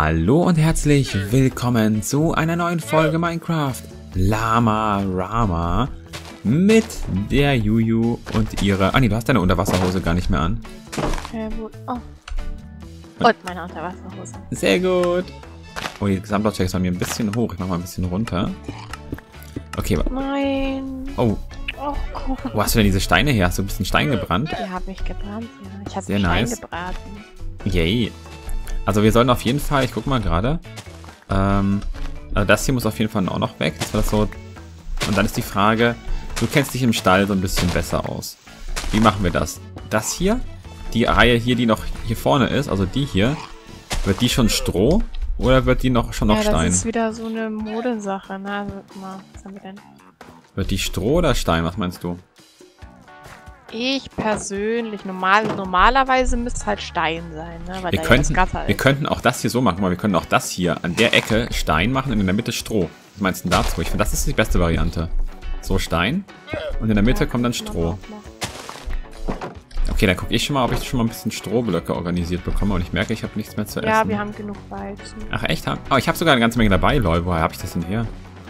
Hallo und herzlich willkommen zu einer neuen Folge Minecraft Llama Rama mit der Juju und ihrer... Ah nee, du hast deine Unterwasserhose gar nicht mehr an. Oh. Und meine Unterwasserhose. Sehr gut. Oh, die Gesamtlautstärke ist bei mir ein bisschen hoch. Ich mach mal ein bisschen runter. Okay. Nein. Oh. Oh Gott. Wo hast du denn diese Steine her? Hast du ein bisschen Stein gebrannt? Die haben mich gebrannt, ja. Ich habe Sehr Stein nice. gebraten. Yay. Also wir sollen auf jeden Fall, ich guck mal gerade. Also das hier muss auf jeden Fall auch noch weg. Das war das so. Und dann ist die Frage, du kennst dich im Stall so ein bisschen besser aus. Wie machen wir das? Das hier, die Reihe hier, die noch hier vorne ist, also die hier, wird die schon Stroh oder wird die noch schon noch Stein? Das ist wieder so eine Modesache, ne? Also, guck mal, was haben wir denn? Wird die Stroh oder Stein? Was meinst du? Ich persönlich, normalerweise müsste es halt Stein sein, ne? Weil Wir da ja das Gatter wir ist. könnten auch das hier so machen, wir können auch das hier an der Ecke Stein machen und in der Mitte Stroh. Was meinst du denn dazu? Ich finde, das ist die beste Variante. So Stein und in der Mitte kommt dann Stroh. Okay, dann gucke ich schon mal, ob ich schon mal ein bisschen Strohblöcke organisiert bekomme und ich merke, ich habe nichts mehr zu essen. Ja, wir haben genug Weizen. Ach echt? Oh, ich habe sogar eine ganze Menge dabei, lol. Woher habe ich das denn her?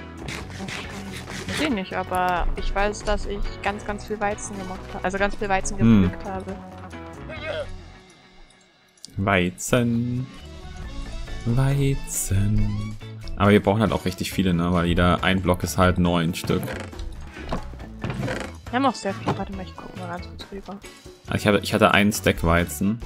Ich nicht, aber ich weiß, dass ich ganz viel Weizen gemacht habe. Also ganz viel Weizen gepflückt habe. Weizen. Weizen. Aber wir brauchen halt auch richtig viele, ne? Weil jeder ein Block ist halt 9 Stück. Wir haben auch sehr viel. Warte mal, ich gucke mal ganz kurz rüber. Ich hatte einen Stack Weizen.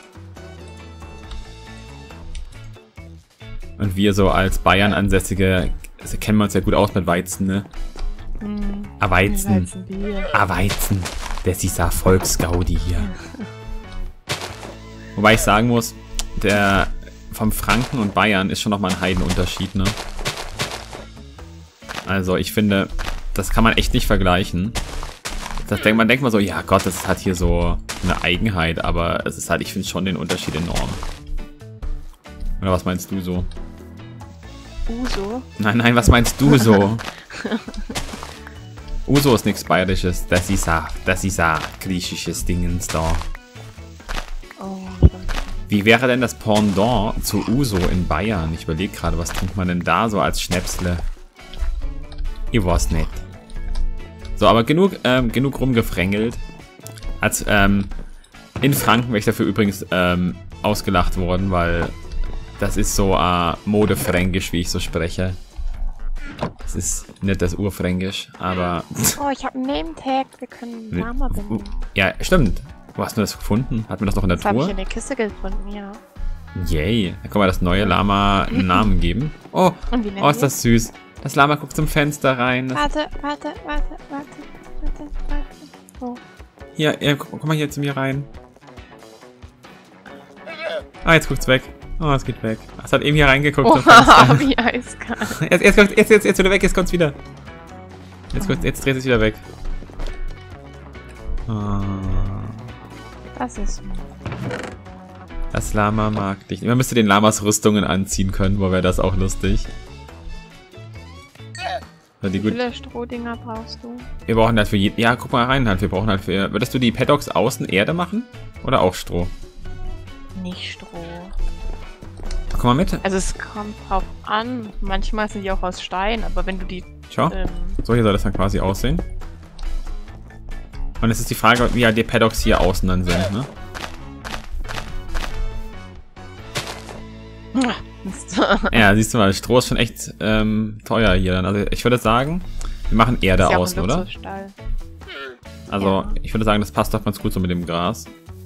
Und wir so als Bayern ansässige kennen wir uns ja gut aus mit Weizen, ne? Weizen. Weizen. Das ist ja Volksgaudi hier. Wobei ich sagen muss, der vom Franken und Bayern ist schon nochmal ein Heidenunterschied, ne? Also ich finde, das kann man echt nicht vergleichen. Man denkt mal so, ja Gott, das hat hier so eine Eigenheit, aber es ist halt, ich finde schon den Unterschied enorm. Oder was meinst du so? Uso? Nein, was meinst du so? Uso ist nichts Bayerisches, das ist ein griechisches Dingens da. Oh. Wie wäre denn das Pendant zu Uso in Bayern? Ich überlege gerade, was trinkt man denn da so als Schnäpsle? Ich weiß nicht. So, aber genug rumgefrängelt. In Franken wäre ich dafür übrigens ausgelacht worden, weil das ist so Modefränkisch, wie ich so spreche. Das ist nicht das Urfränkisch, aber... Oh, ich habe einen Name-Tag. Wir können Lama benennen. Ja, stimmt. Wo hast du das gefunden? Hatten wir das noch in der Truhe? Das habe ich in der Kiste gefunden, ja. Yay. Dann können wir das neue Lama einen Namen geben. Oh, Und wie nennen ist das süß. Das Lama guckt zum Fenster rein. Warte. Oh. Hier, guck mal hier zu mir rein. Ah, jetzt guckt's weg. Oh, es geht weg. Es hat eben hier reingeguckt. Oha, wie eiskalt. Jetzt wieder weg, jetzt kommt's wieder. Jetzt dreht es wieder weg. Oh. Das ist... Das Lama mag dich. Man müsste den Lamas Rüstungen anziehen können, wo wäre das auch lustig. Wie viele Strohdinger brauchst du? Wir brauchen halt für jeden... Ja, guck mal rein halt. Wir brauchen halt für... Würdest du die Paddocks außen Erde machen? Oder auch Stroh? Nicht Stroh. Komm mal mit. Also es kommt drauf an. Manchmal sind die auch aus Stein, aber wenn du die... Schau. So, hier soll das dann quasi aussehen. Und es ist die Frage, wie halt die Paddocks hier außen dann sind, ne? Ja, siehst du mal, Stroh ist schon echt teuer hier dann. Also ich würde sagen, wir machen Erde außen, oder? Also ja. Ich würde sagen, das passt doch ganz gut so mit dem Gras.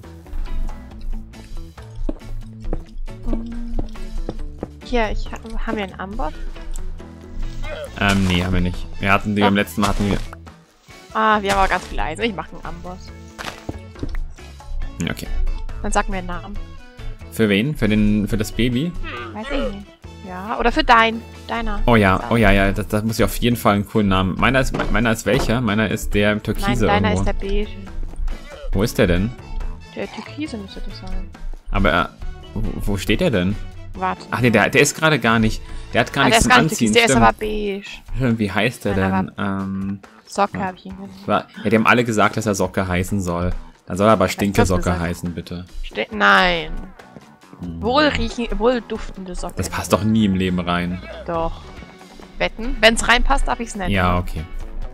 Hier, haben wir einen Amboss? Nee, haben wir nicht. Wir hatten die beim letzten Mal hatten wir... Ah, wir haben aber ganz viel Eisen. Ich mache einen Amboss. Okay. Dann sag mir einen Namen. Für wen? Für das Baby? Weiß ich nicht. Ja, oder für deiner. Oh ja, das muss ja auf jeden Fall einen coolen Namen. Meiner ist welcher? Meiner ist der Türkise. Nein, deiner irgendwo. ist der Beige. Wo ist der denn? Der Türkise müsste das sein. Aber wo steht der denn? Warte. Ach nee, der ist gerade gar nicht. Der hat gar nichts zum Anziehen. Der ist aber beige. Wie heißt der denn? Socke habe ich ihn genannt. Ja, die haben alle gesagt, dass er Socke heißen soll. Dann soll er aber Stinke Socke heißen, bitte. Nein. Wohlduftende Socken. Das passt doch nie im Leben rein. Doch. Wetten? Wenn es reinpasst, darf ich es nennen. Ja, okay.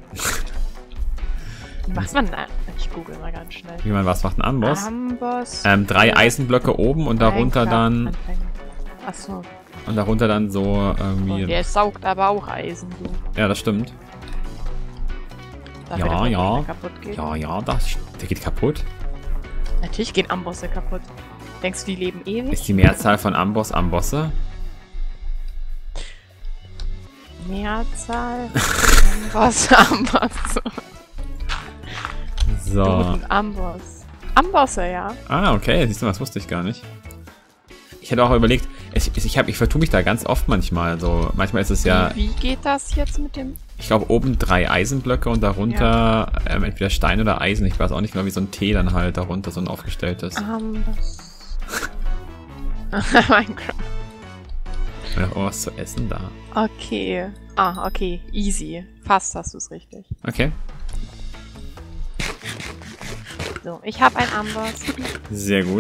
Wie macht man da? Ich google mal ganz schnell. Wie man was macht, ein Amboss? Amboss. 3 Eisenblöcke oben und darunter dann... Achso. Und darunter dann so irgendwie... Der saugt aber auch Eisen, du. Ja, das stimmt. Dafür, Ja, dass ja. der kaputt geht. Ja, der geht kaputt. Natürlich gehen Ambosse kaputt. Denkst du, die leben ewig? Ist die Mehrzahl von Amboss Ambosse? Mehrzahl? Amboss. So. Amboss. Ambosse, ja. Ah, okay. Siehst du, das wusste ich gar nicht. Ich hätte auch überlegt, ich vertue mich da ganz oft manchmal. So, manchmal ist es ja... Wie geht das jetzt mit dem... Ich glaube, oben 3 Eisenblöcke und darunter entweder Stein oder Eisen. Ich weiß auch nicht genau, wie so ein T dann halt darunter so ein aufgestelltes. Amboss. Minecraft. Und auch was zu essen da. Okay. Ah, okay. Easy. Fast hast du es richtig. Okay. So, ich habe ein Amboss. Sehr gut.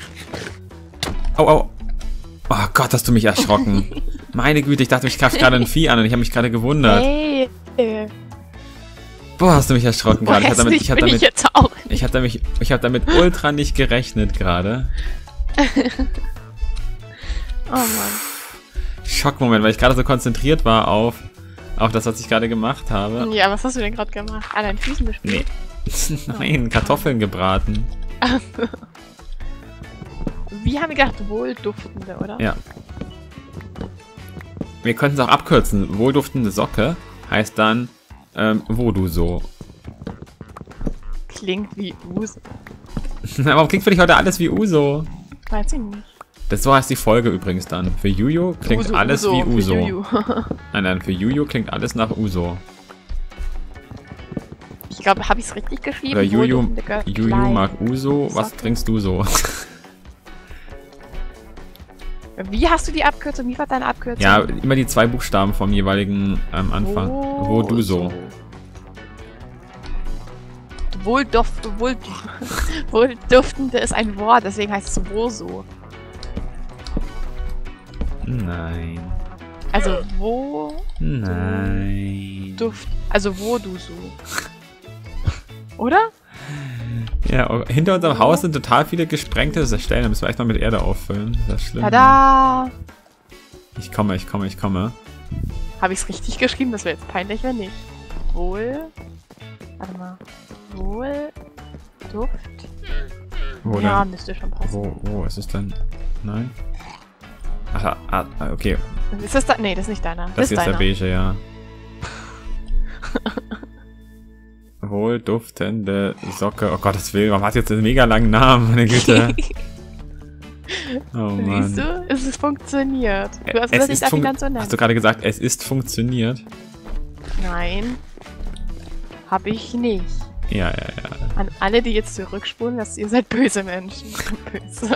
Oh. Oh Gott, hast du mich erschrocken. Meine Güte, ich dachte, ich greife gerade ein Vieh an und ich habe mich gerade gewundert. Hey. Boah, hast du mich erschrocken gerade. Ich habe damit ultra nicht gerechnet gerade. Oh Mann. Schockmoment, weil ich gerade so konzentriert war auf das, was ich gerade gemacht habe. Ja, was hast du denn gerade gemacht? An deinen Füßen gespielt? Nee. Nein, Kartoffeln gebraten. Wie haben wir gedacht? Wohlduftende, oder? Ja. Wir könnten es auch abkürzen. Wohlduftende Socke heißt dann Voodoo-So. Klingt wie Uso. Warum klingt für dich heute alles wie Uso? Weiß ich nicht. Das so heißt die Folge übrigens dann. Für Juju klingt alles wie Uso. Nein, für Juju klingt alles nach Uso. Ich glaube, habe ich es richtig geschrieben? Oder Juju mag Uso. Was trinkst du so? Wie hast du die Abkürzung? Wie war deine Abkürzung? Ja, immer die 2 Buchstaben vom jeweiligen Anfang. Wo du so. Wohlduftende ist ein Wort, deswegen heißt es Woso. Nein. Also wo? Nein. Also wo du so. Oder? Ja, hinter unserem Haus sind total viele gesprengte Stellen. Da müssen wir echt mal mit Erde auffüllen. Das ist schlimm. Tada! Ich komme. Habe ich es richtig geschrieben? Das wäre jetzt peinlich, wenn nicht. Warte mal. Duft? Wo ja, denn? müsste schon passen. Wo ist es denn? Nein? Ach, okay. Ist das da? Nee, das ist nicht deiner. Das ist hier ist deiner. der beige, ja. Wohlduftende Socke. Oh Gottes Willen, warum hat jetzt einen mega langen Namen? Meine Güte. Oh Mann. Siehst du? Es funktioniert. Du hast das nicht ganz so nennen. Hast du gerade gesagt, es ist funktioniert? Nein. Habe ich nicht. Ja. An alle, die jetzt zurückspulen, dass ihr seid böse Menschen. Böse.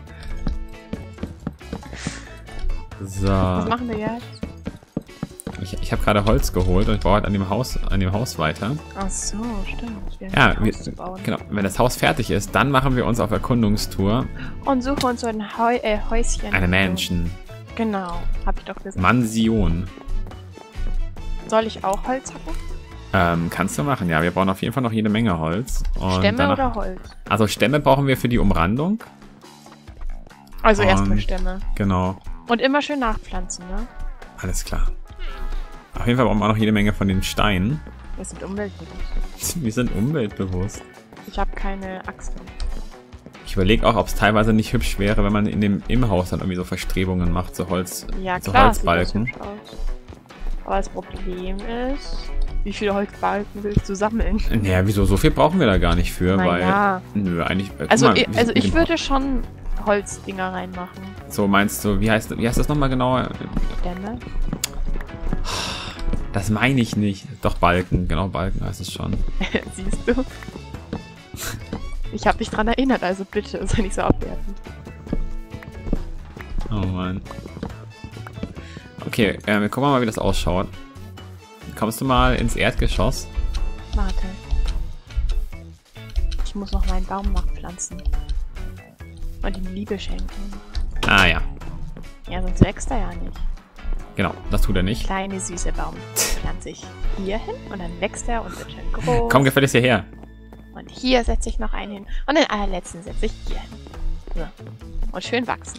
So. Was machen wir jetzt? Ich habe gerade Holz geholt und ich baue halt an dem Haus weiter. Ach so, stimmt. Ja, genau. Wenn das Haus fertig ist, dann machen wir uns auf Erkundungstour. Und suchen uns so ein Häuschen. Eine Mansion. Genau, habe ich doch gesagt. Mansion. Soll ich auch Holz hacken? Kannst du machen, ja. Wir brauchen auf jeden Fall noch jede Menge Holz. Und Stämme oder Holz? Also Stämme brauchen wir für die Umrandung. Also erstmal Stämme. Genau. Und immer schön nachpflanzen, ne? Alles klar. Auf jeden Fall brauchen wir auch noch jede Menge von den Steinen. Wir sind umweltbewusst. Wir sind umweltbewusst. Ich habe keine Axt. Ich überlege auch, ob es teilweise nicht hübsch wäre, wenn man im Haus dann irgendwie so Verstrebungen macht, so Ja, so klar, Holzbalken. sieht das hübsch aus. Aber das Problem ist, wie viele Holzbalken willst du sammeln? Naja, wieso? So viel brauchen wir da gar nicht für, weil... Ja. Nö, eigentlich... Also, mal, ich würde schon Holzdinger reinmachen. So, meinst du, wie heißt das nochmal genau? Stämme? Das meine ich nicht. Doch, Balken. Genau, Balken heißt es schon. Siehst du? Ich habe dich dran erinnert, also bitte, sei nicht so abwertend. Oh Mann. Okay, wir gucken mal, wie das ausschaut. Kommst du mal ins Erdgeschoss? Warte. Ich muss noch meinen Baum nachpflanzen. Und ihm Liebe schenken. Ah ja, Ja, sonst wächst er ja nicht. genau, das tut er nicht. Kleine süße Baum pflanze ich hier hin und dann wächst er und wird schön groß. Komm gefälligst hierher. Und hier setze ich noch einen hin. Und den allerletzten setze ich hier hin. So. Und schön wachsen.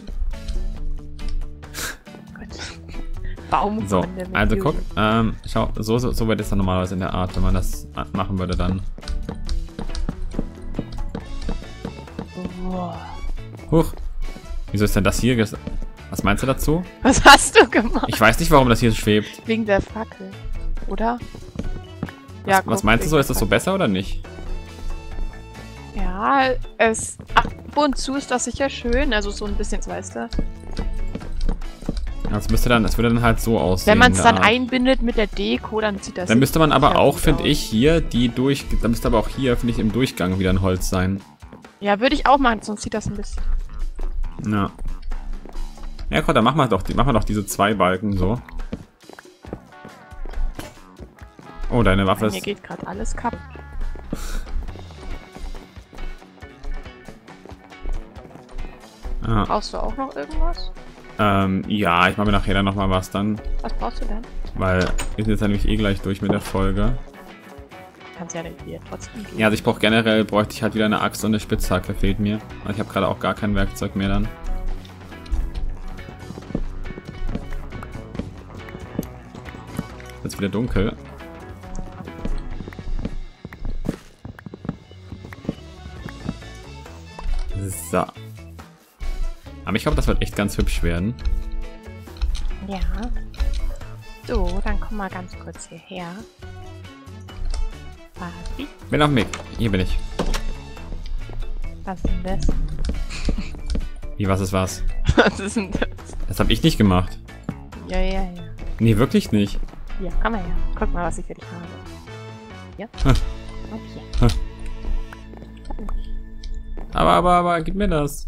Gut. Baum. So, also guck, schau, so wird es dann normalerweise in der Art, wenn man das machen würde dann. Wow. Huch, wieso ist denn das hier? Was meinst du dazu? Was hast du gemacht? Ich weiß nicht, warum das hier schwebt. Wegen der Fackel. Oder? Was meinst du so? Ist das so besser oder nicht? Ja, ab und zu ist das sicher schön. Also so ein bisschen, weißt du. Das würde dann halt so aussehen. Wenn man es dann einbindet mit der Deko, dann sieht das. Dann müsste man aber sicher auch, gut finde aus. ich, hier dann müsste aber auch hier, finde ich, im Durchgang wieder ein Holz sein. Ja, würde ich auch machen, sonst sieht das ein bisschen. Ja. Ja, komm, dann machen wir doch diese 2 Balken so. Oh, deine Waffe Hier ist... geht gerade alles kaputt. Ah, Brauchst du auch noch irgendwas? ja, ich mache mir nachher dann nochmal was dann. Was brauchst du denn? Weil wir sind jetzt nämlich eh gleich durch mit der Folge. Kannst ja hier trotzdem gehen. Ja, also bräuchte ich halt wieder eine Axt und eine Spitzhacke, fehlt mir. Und ich habe gerade auch gar kein Werkzeug mehr dann. Jetzt ist wieder dunkel. So. Aber ich glaube, das wird echt ganz hübsch werden. Ja. So, dann komm mal ganz kurz hierher. Warte. Bin auf dem Weg. Hier bin ich. Was ist denn das? Wie, was ist was? Was ist denn das? Das habe ich nicht gemacht. Ja, ja, ja. Nee, wirklich nicht. Hier, komm mal her. Guck mal, was ich für dich habe. Ja. Hm. Okay. Aber, gib mir das.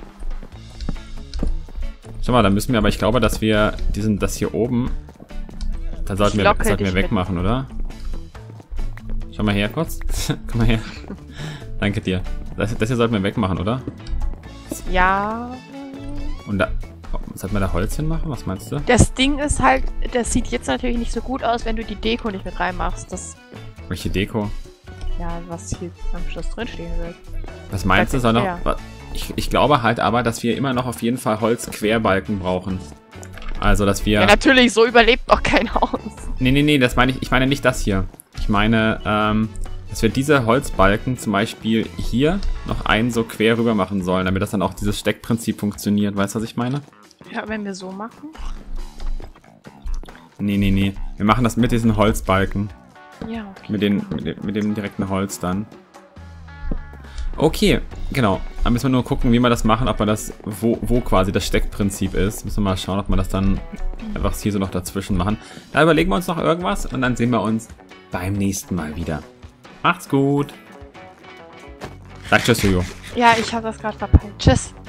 Schau mal, dann müssen wir, aber ich glaube, dass wir das hier oben, da sollten wir wegmachen, oder? Schau mal her kurz. Komm mal her. Danke dir. Das hier sollten wir wegmachen, oder? Ja. Und da, sollten wir da Holz hinmachen? Was meinst du? Das Ding ist halt, das sieht jetzt natürlich nicht so gut aus, wenn du die Deko nicht mit reinmachst. Das, Welche Deko? ja, was hier am Schluss drinstehen wird. Was meinst du? Soll noch, Ja. ich glaube halt aber, dass wir immer noch auf jeden Fall Holzquerbalken brauchen. Also, dass wir... Ja, natürlich, so überlebt noch kein Haus. Nee, das meine ich meine nicht das hier. Ich meine, dass wir diese Holzbalken zum Beispiel hier noch einen so quer rüber machen sollen, damit das dann auch dieses Steckprinzip funktioniert. Weißt du, was ich meine? Ja, wenn wir so machen. Nee. Wir machen das mit diesen Holzbalken. Ja, okay. Mit dem direkten Holz dann. Okay, genau. Dann müssen wir nur gucken, wie wir das machen, ob wir das, wo quasi das Steckprinzip ist. Müssen wir mal schauen, ob wir das dann einfach hier so noch dazwischen machen. Da überlegen wir uns noch irgendwas und dann sehen wir uns beim nächsten Mal wieder. Macht's gut. Sag tschüss, Jojo. Ja, ich habe das gerade verpeilt. Tschüss.